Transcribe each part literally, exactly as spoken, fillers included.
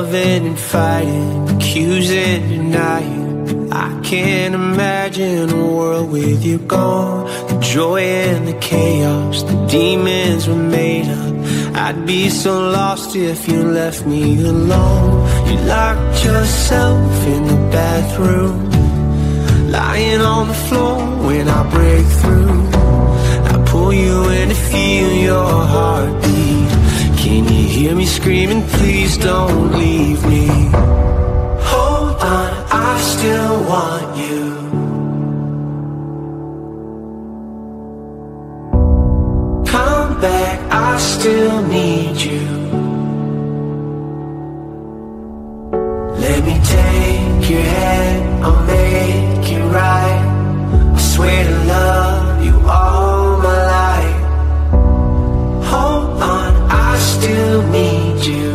Loving and fighting, accusing, denying. I can't imagine a world with you gone. The joy and the chaos, the demons were made up. I'd be so lost if you left me alone. You locked yourself in the bathroom, lying on the floor when I break through. I pull you in to feel your heartbeat. Can you hear me screaming, please don't leave me? Hold on, I still want you. Come back, I still need you. Let me take your hand, I'll make it right. I swear to love you all my life. Hold on, I still need you.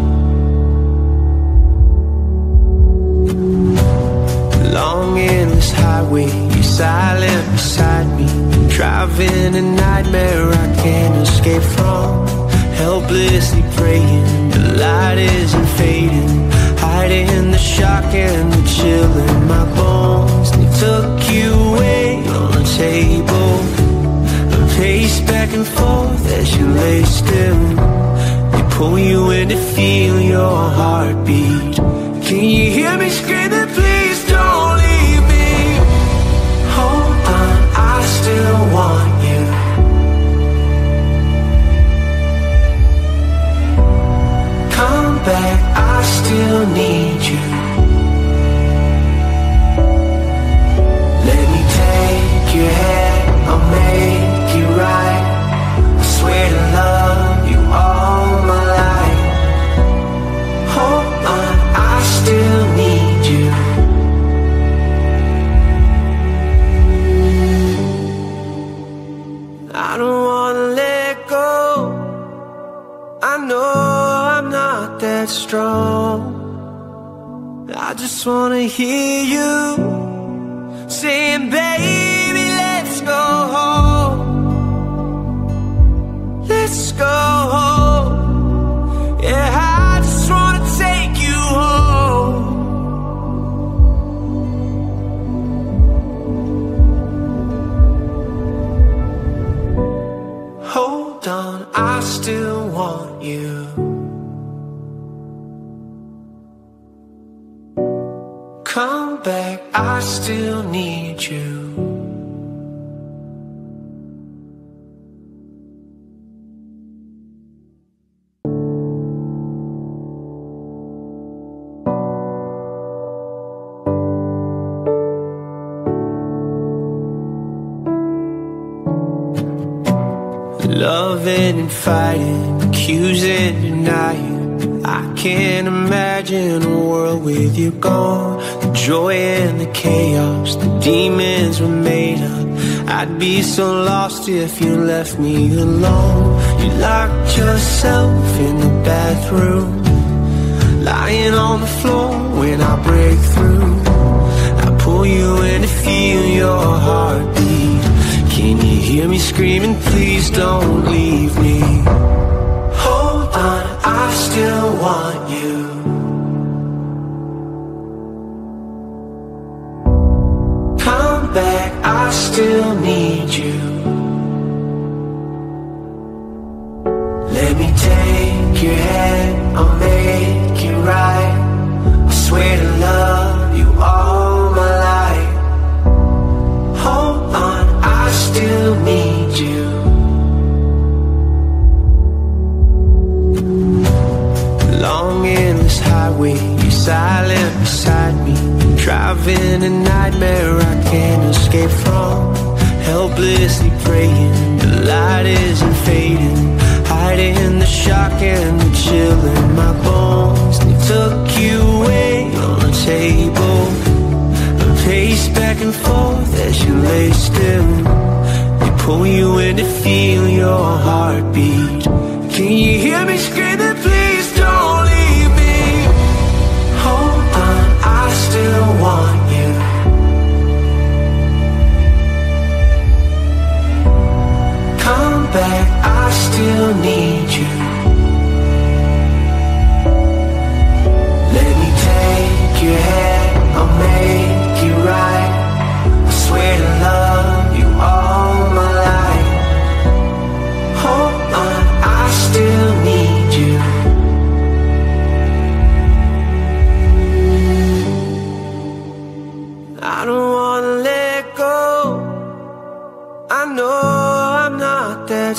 Long endless highway, you're silent beside me. Driving a nightmare I can't escape from. Helplessly praying, the light isn't fading. Hiding the shock and the chill in my bones. They took you away on the table. I pace back and forth as you lay still. They pull you in to feel your heartbeat. Can you hear me screaming, please don't leave me? Hold on, I still want you. Come back, I still need you. Let me take your hand, I'll make it right. I swear to love you all my life. Hold on, I still need you. I don't wanna let go. I know I'm not that strong. I just wanna hear you saying, baby, let's go home. Let's go home. Yeah, I just wanna take you home. Hold on, I still want you. Come back, I still need you. Loving and fighting, accusing, denying. I can't imagine a world with you gone. The joy and the chaos, the demons were made up. I'd be so lost if you left me alone. You locked yourself in the bathroom, lying on the floor when I break through. I pull you in to feel your heartbeat. Can you hear me screaming, please don't leave me? Hold on, I still want you. Come back, I still need you. Let me take your hand, I'll make it right. I swear to love you all my life. Hold on, I still need you. Long endless highway, you're silent beside me. Driving a nightmare I can't escape from. Helplessly praying, the light isn't fading. Hiding the shock and the chill in my bones. They took you away on the table. I pace back and forth as you lay still. They pull you in to feel your heartbeat. Can you hear me screaming, please don't leave me? Hold on, I still want you. Come back, I still need you.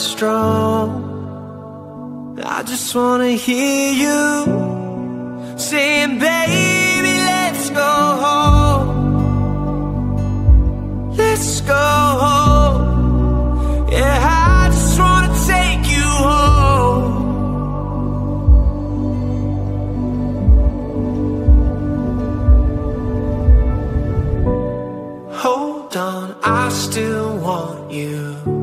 strong. I just wanna hear you saying, baby, let's go home. Let's go home. Yeah, I just wanna take you home. Hold on, I still want you.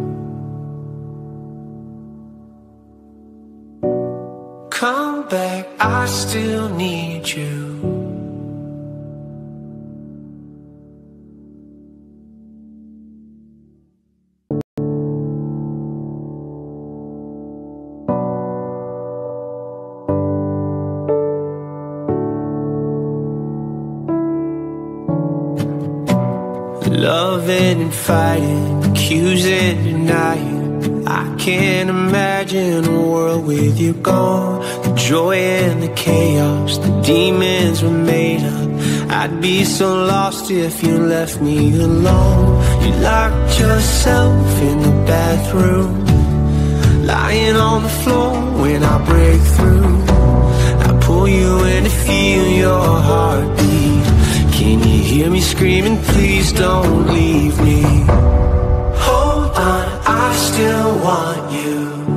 Come back, I still need you. Loving and fighting, accusing, denying. I can't imagine a world with you gone. The joy and the chaos, the demons were made up. I'd be so lost if you left me alone. You locked yourself in the bathroom, lying on the floor when I break through. I pull you in to feel your heartbeat. Can you hear me screaming, please don't leave me? Hold on, I still want you.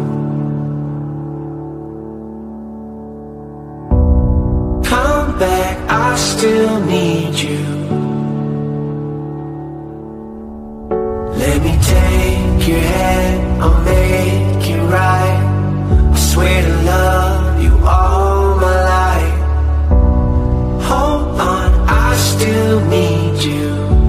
Come back, I still need you. Let me take your hand, I'll make it right. I swear to love you all my life. Hold on, I still need you.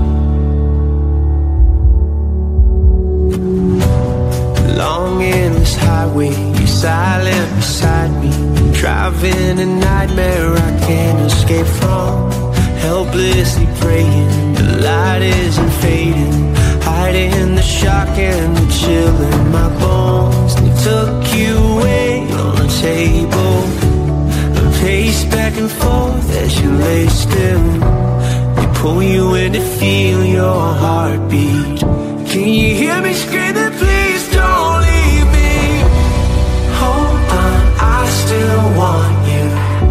Long endless highway, you're silent beside me. Driving a nightmare I can't escape from. Helplessly praying, the light isn't fading. Hiding the shock and the chill in my bones. They took you away on the table. I pace back and forth as you lay still. They pull you in to feel your heartbeat. Can you hear me screaming, please don't leave me? Hold on, I still want you.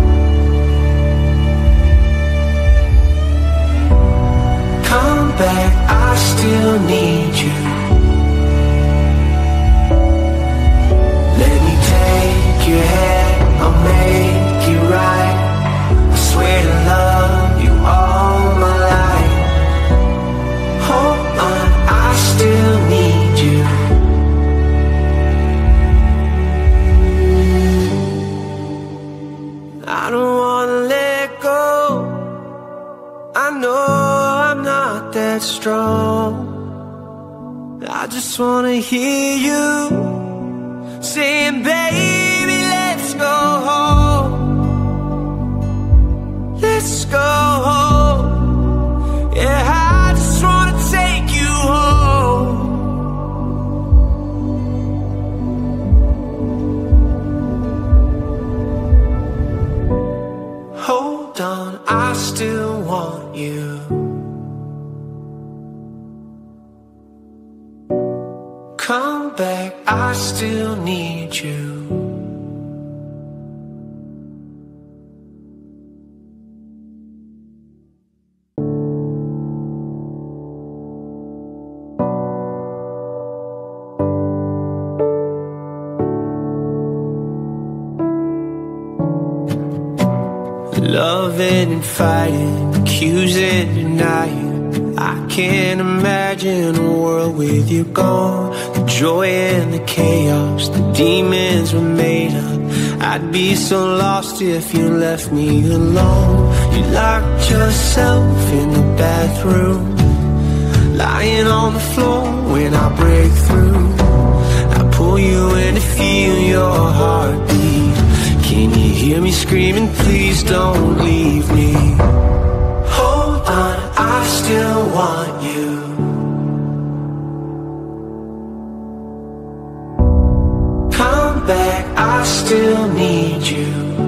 Come back, I still need you. Let me take your hand, I'll make it right. I swear to love you all my life. Hold on, I still need you. I don't wanna let go. I know I'm not that strong. I just wanna hear you saying, baby, let's go home. Let's go home. Yeah, I just wanna take you home. Hold on, I still want you. Come back, I still need you. Loving and fighting, accusing, denying. I can't imagine a world with you gone. The joy and the chaos, the demons were made up. I'd be so lost if you left me alone. You locked yourself in the bathroom, lying on the floor when I break through. I pull you in to feel your heartbeat. Can you hear me screaming, please don't leave me? Hold on, I still want you. Come back, I still need you.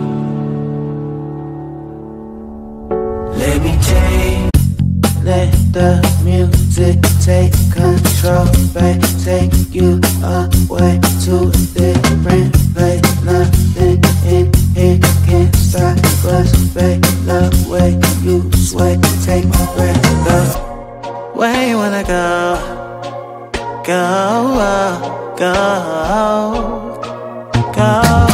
Let me take, let the music take control, babe, take you away. way to a different place. Nothing in here can stop us, babe. The way you sway, take my breath. The way you wanna go, go, go, go.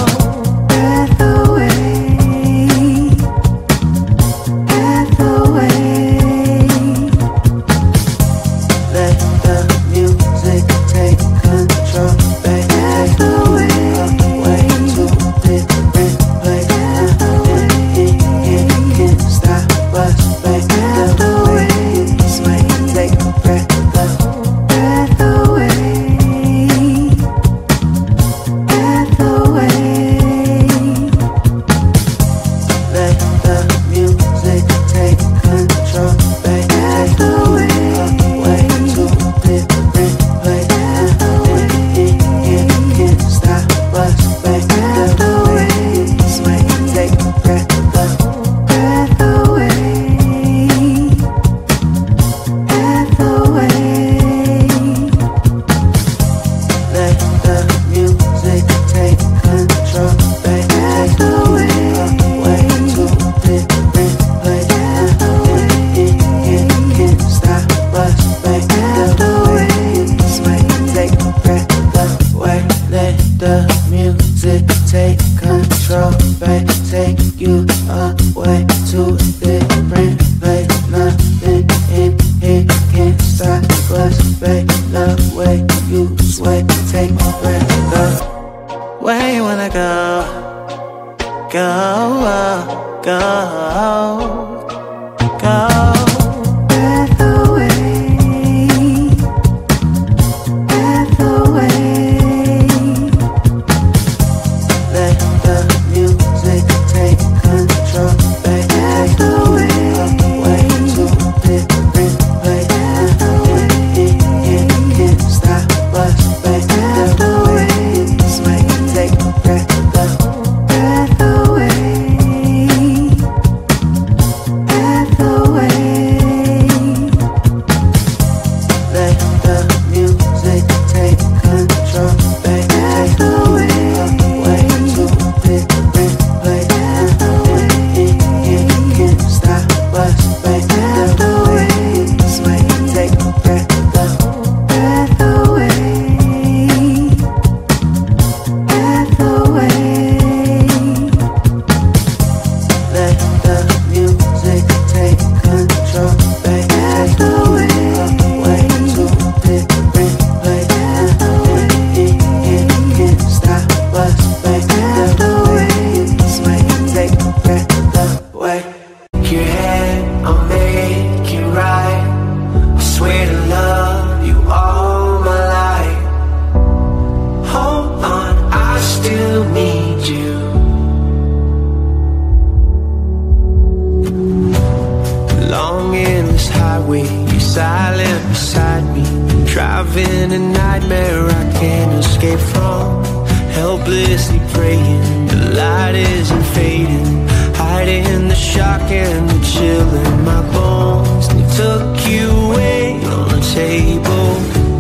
Driving a nightmare I can't escape from. Helplessly praying the light isn't fading. Hiding the shock and the chill in my bones. They took you away on the table.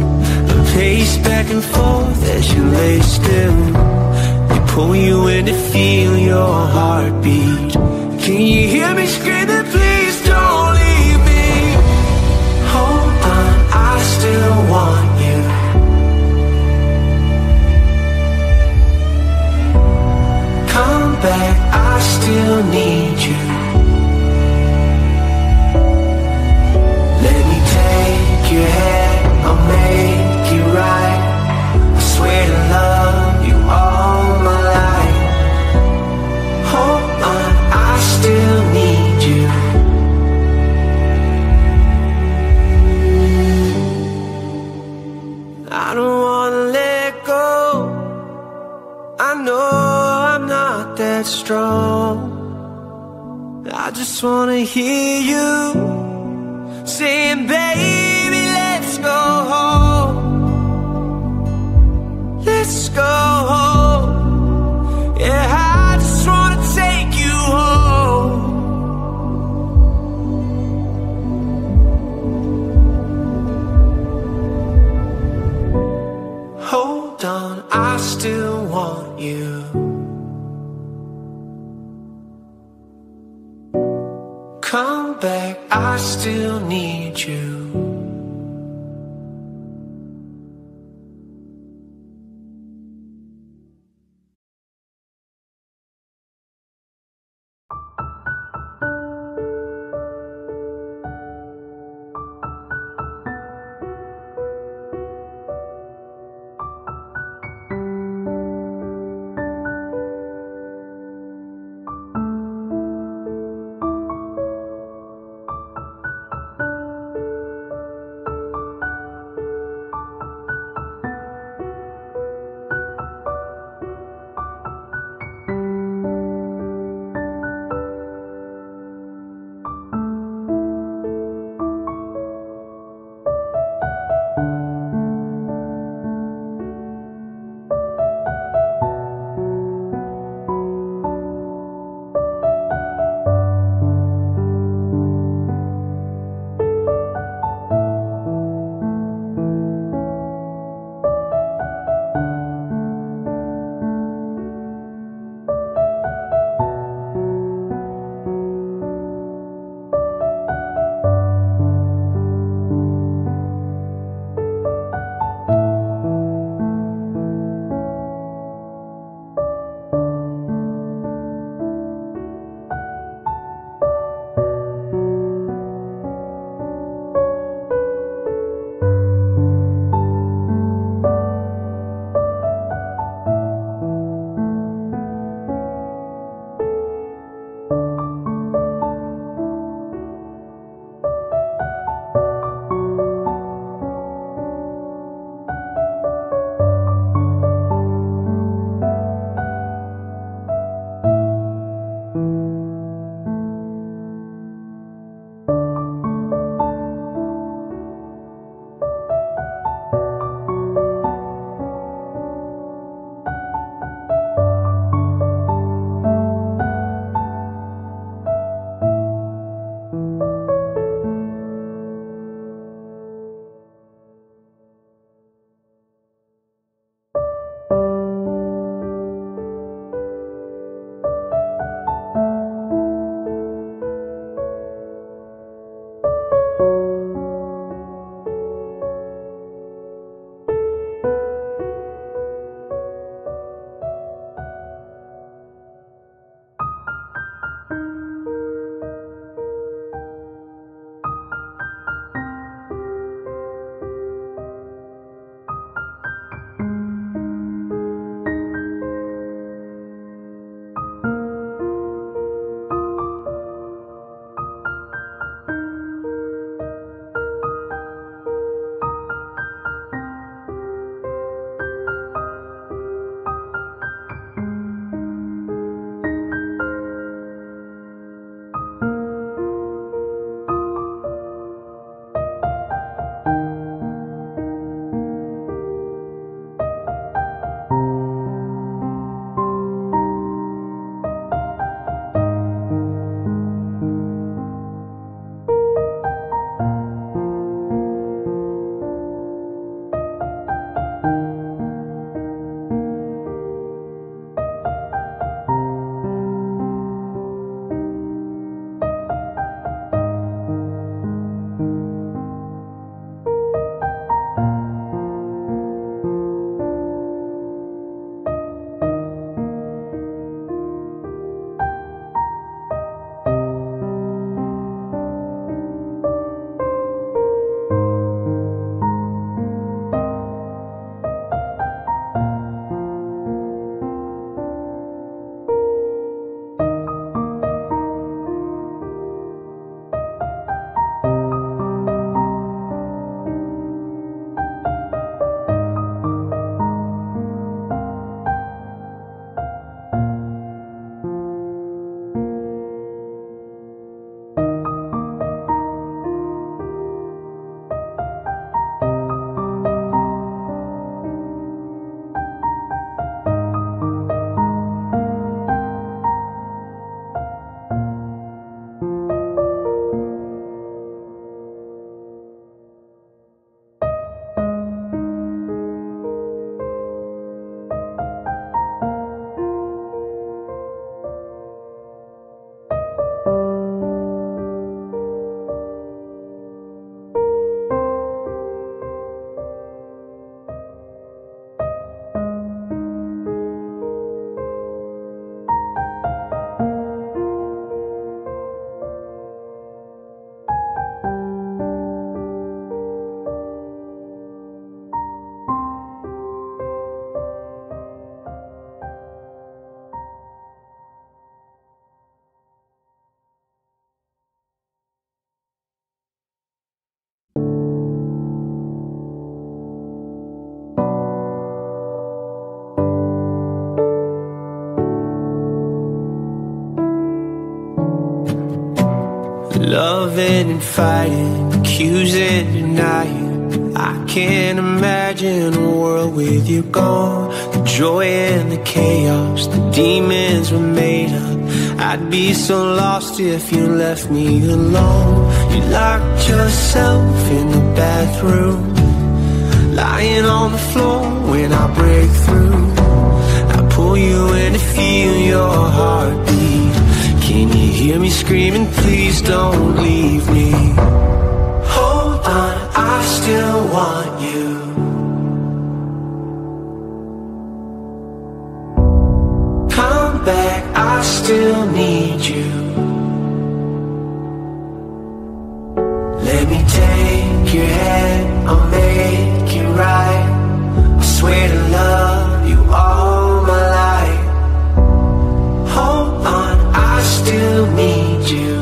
I pace back and forth as you lay still. They pull you in to feel your heartbeat. Can you hear me screaming, please don't leave me? Hold on, I still want you. Come back, I still need you. Let me take your hand, I'll make it right. I swear to love you all my life. Hold on, I still need you. I don't wanna let go. I know I'm not that strong. I just wanna hear you saying, baby, let's go home. Let's go home. Yeah, I just wanna take you home. Hold on, I still need you. Loving and fighting, accusing, denying. I can't imagine a world with you gone. The joy and the chaos, the demons were made up. I'd be so lost if you left me alone. You locked yourself in the bathroom, lying on the floor when I break through. I pull you in to feel your heartbeat. Can you hear me screaming, please don't leave me? Hold on, I still want you. Come back, I still need you. Let me take your hand, I'll make it right. I swear to love you all my life. Hold on, I still need you.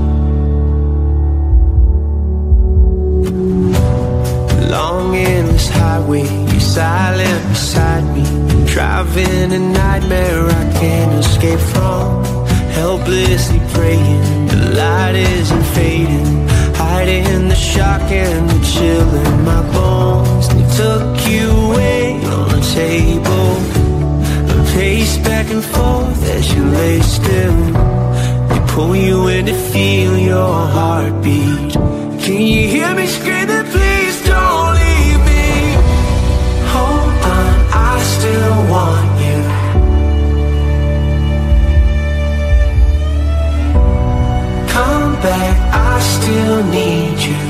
Long endless highway, you're silent beside me. Driving a nightmare I can't escape from. Helplessly praying, the light isn't fading. Hiding the shock and the chill in my bones. They took you away on a table, a pace back and forth as you lay still. They pull you in to feel your heartbeat. Can you hear me screaming, please don't leave me? Hold on, I still want you. Come back, I still need you.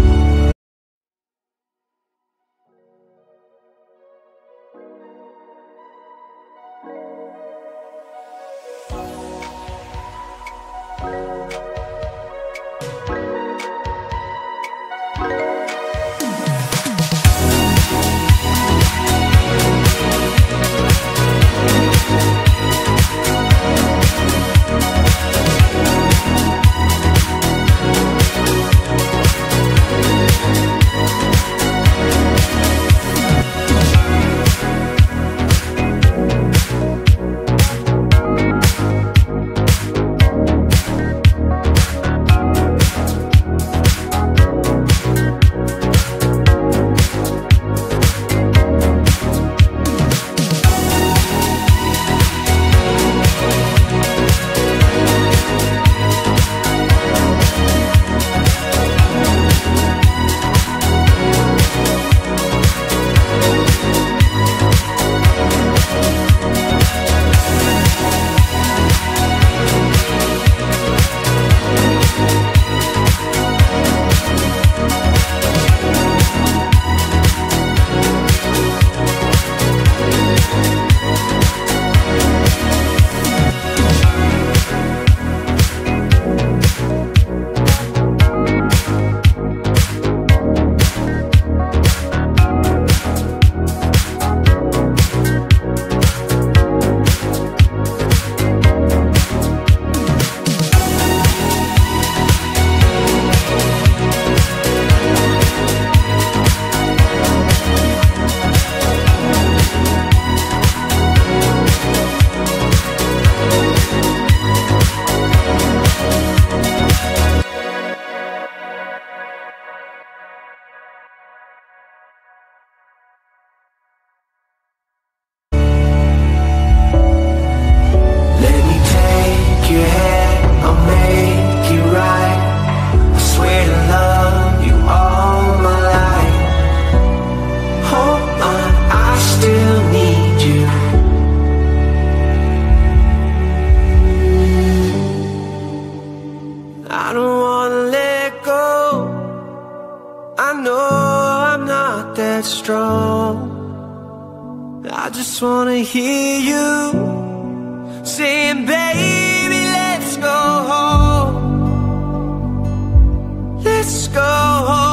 I just wanna hear you saying, baby, let's go home. Let's go home.